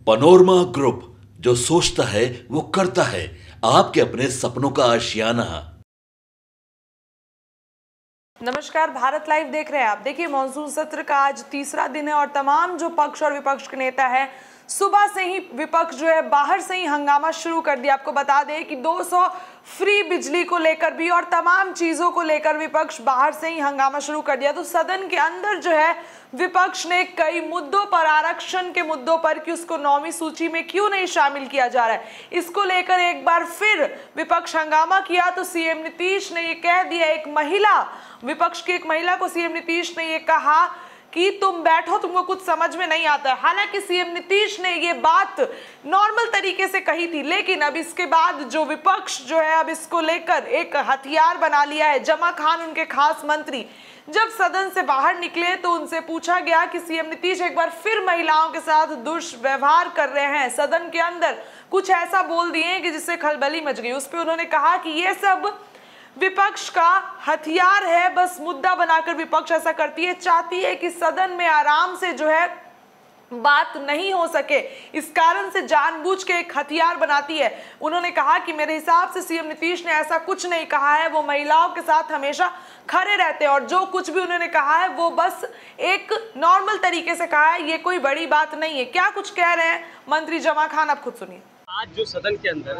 Panorama group, जो सोचता है वो करता है। आपके अपने सपनों का आशियाना। नमस्कार, भारत लाइव देख रहे हैं आप। देखिए, मॉनसून सत्र का आज तीसरा दिन है और तमाम जो पक्ष और विपक्ष के नेता हैं, सुबह से ही विपक्ष जो है बाहर से ही हंगामा शुरू कर दिया। आपको बता दें कि 200 फ्री बिजली को लेकर भी और तमाम चीजों को लेकर विपक्ष बाहर से ही हंगामा शुरू कर दिया। तो सदन के अंदर जो है विपक्ष ने कई मुद्दों पर, आरक्षण के मुद्दों पर कि उसको 9वीं सूची में क्यों नहीं शामिल किया जा रहा है, इसको लेकर एक बार फिर विपक्ष हंगामा किया। तो सीएम नीतीश ने ये कह दिया, एक महिला, विपक्ष की एक महिला को सीएम नीतीश ने ये कहा कि तुम बैठो, तुमको कुछ समझ में नहीं आता है। हालांकि सीएम नीतीश ने ये बात नॉर्मल तरीके से कही थी, लेकिन अब इसके बाद जो विपक्ष जो है अब इसको लेकर एक हथियार बना लिया है। जमा खान, उनके खास मंत्री, जब सदन से बाहर निकले तो उनसे पूछा गया कि सीएम नीतीश एक बार फिर महिलाओं के साथ दुष्व्यवहार कर रहे हैं, सदन के अंदर कुछ ऐसा बोल दिए कि जिससे खलबली मच गई। उस पर उन्होंने कहा कि ये सब विपक्ष का हथियार है, बस मुद्दा बनाकर विपक्ष ऐसा करती है, चाहती है कि सदन में आराम से जो है बात नहीं हो सके, इस कारण से जानबूझ के एक हथियार बनाती है। उन्होंने कहा कि मेरे हिसाब से सीएम नीतीश ने ऐसा कुछ नहीं कहा है, वो महिलाओं के साथ हमेशा खड़े रहते हैं और जो कुछ भी उन्होंने कहा है वो बस एक नॉर्मल तरीके से कहा है, ये कोई बड़ी बात नहीं है। क्या कुछ कह रहे हैं मंत्री जमा खान, आप खुद सुनिए। आज जो सदन के अंदर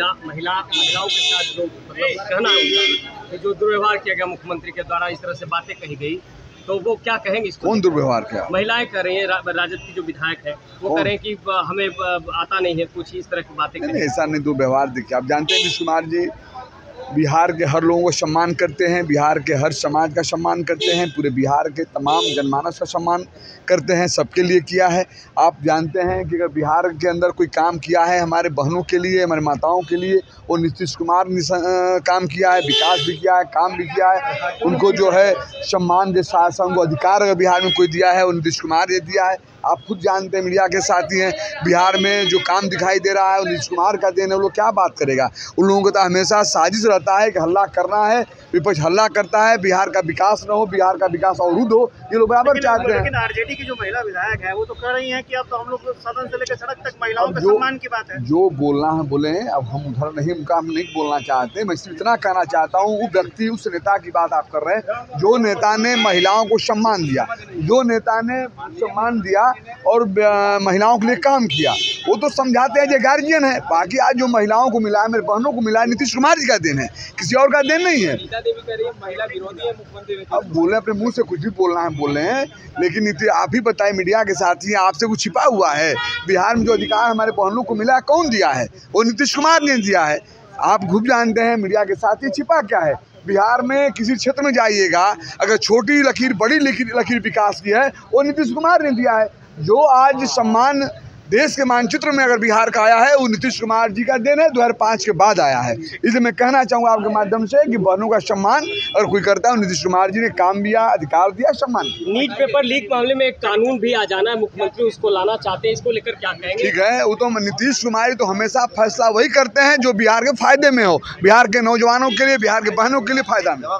महिलाओं के साथ जो कहना होगा कि जो दुर्व्यवहार किया गया मुख्यमंत्री के द्वारा, इस तरह से बातें कही गई, तो वो क्या कहेंगे इसको? कौन दुर्व्यवहार किया? महिलाएं कह रही हैं, राजद की जो विधायक है वो कह रहे हैं कि हमें आता नहीं है कुछ, इस तरह की बातें। नहीं, ऐसा नहीं दुर्व्यवहार। देखिए, आप जानते हैं नीतीश कुमार जी बिहार के हर लोगों को सम्मान करते हैं, बिहार के हर समाज का सम्मान करते हैं, पूरे बिहार के तमाम जनमानस का सम्मान करते हैं, सबके लिए किया है। आप जानते हैं कि अगर बिहार के अंदर कोई काम किया है हमारे बहनों के लिए, हमारे माताओं के लिए, वो नीतीश कुमार ने काम किया है, विकास भी किया है, काम भी किया है। उनको जो है सम्मान के साथ साथ उनको अधिकार अगर बिहार में कोई दिया है वो नीतीश कुमार ने दिया है। आप खुद जानते हैं, मीडिया के साथी हैं, बिहार में जो काम दिखाई दे रहा है वो नीतीश कुमार का देन है। वो लोग क्या बात करेगा? उन लोगों को तो हमेशा साजिश रहता है कि हल्ला करना है, विपक्ष हल्ला करता है, बिहार का विकास न हो, बिहार का विकास अवरुद्ध हो, ये लोग बराबर चाहते हैं। लेकिन आरजेडी की जो महिला विधायक है वो तो कह रही हैं कि अब तो हम लोग सदन से लेकर सड़क तक महिलाओं के सम्मान की बात है। जो बोलना है बोले, अब हम उधर नहीं, उनका हम नहीं बोलना चाहते। मैं सिर्फ इतना कहना चाहता हूँ, वो व्यक्ति, उस नेता की बात आप कर रहे हैं जो नेता ने महिलाओं को सम्मान दिया, जो नेता ने सम्मान दिया और महिलाओं के लिए काम किया, वो तो समझाते हैं जो गार्जियन है। बाकी आज जो महिलाओं को मिला है, मेरे बहनों को मिला है, नीतीश कुमार जी का देन है, किसी और का देन नहीं है। महिला विरोधी है मुख्यमंत्री। अब बोले, अपने मुंह से कुछ भी बोलना है बोल रहे हैं, लेकिन नीतीश, आप ही बताइए, मीडिया के साथ ही आपसे कुछ छिपा हुआ है? बिहार में जो अधिकार हमारे बहनों को मिला है, कौन दिया है? वो नीतीश कुमार ने दिया है। आप खूब जानते हैं, मीडिया के साथ ही छिपा क्या है? बिहार में किसी क्षेत्र में जाइएगा, अगर छोटी लकीर बड़ी लकीर विकास की है, वो नीतीश कुमार ने दिया है। जो आज सम्मान देश के मानचित्र में अगर बिहार का आया है वो नीतीश कुमार जी का देन है, 2005 के बाद आया है। इसलिए मैं कहना चाहूँगा आपके माध्यम से कि बहनों का सम्मान अगर कोई करता है, नीतीश कुमार जी ने काम दिया, अधिकार दिया, सम्मान। नीट पेपर लीक मामले में एक कानून भी आ जाना है, मुख्यमंत्री उसको लाना चाहते हैं, इसको लेकर क्या कहेंगे? ठीक है, वो तो नीतीश कुमार जी तो हमेशा फैसला वही करते हैं जो बिहार के फायदे में हो, बिहार के नौजवानों के लिए, बिहार के बहनों के लिए फायदा में।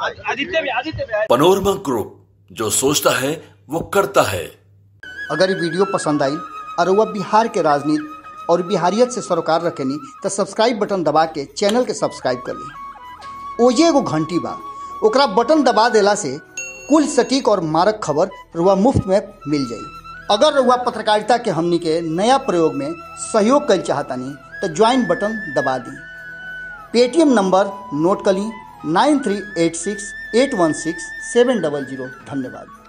आदित्य पनोरमा ग्रुप, जो सोचता है वो करता है। अगर ये वीडियो पसंद आई और वह बिहार के राजनीति और बिहारियत से सरोकार रखेनी तो सब्सक्राइब बटन दबा के चैनल के सब्सक्राइब कर ली। ओजे एगो घंटी बा, ओकरा बटन दबा देला से कुल सटीक और मारक खबर रुआ मुफ्त में मिल जाई। अगर रुआ पत्रकारिता के हमनी के नया प्रयोग में सहयोग कर चाहतानी तो ज्वाइन बटन दबा दी। पेटीएम नंबर नोट कर ली 9386 816 700। धन्यवाद।